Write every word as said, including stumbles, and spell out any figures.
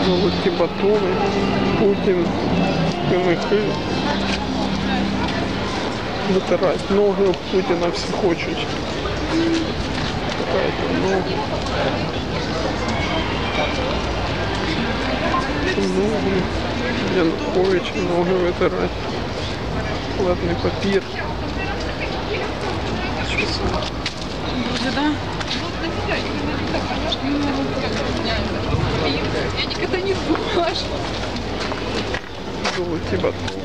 Золоті батони, Путін, Кимихи. Витирать ноги об Путіна всі хочуть. Витирайте ноги. Ноги. Януковича ноги витирати. Туалетний папір. Що це? Боже, да? Я никогда не думала, что... Золоті батони.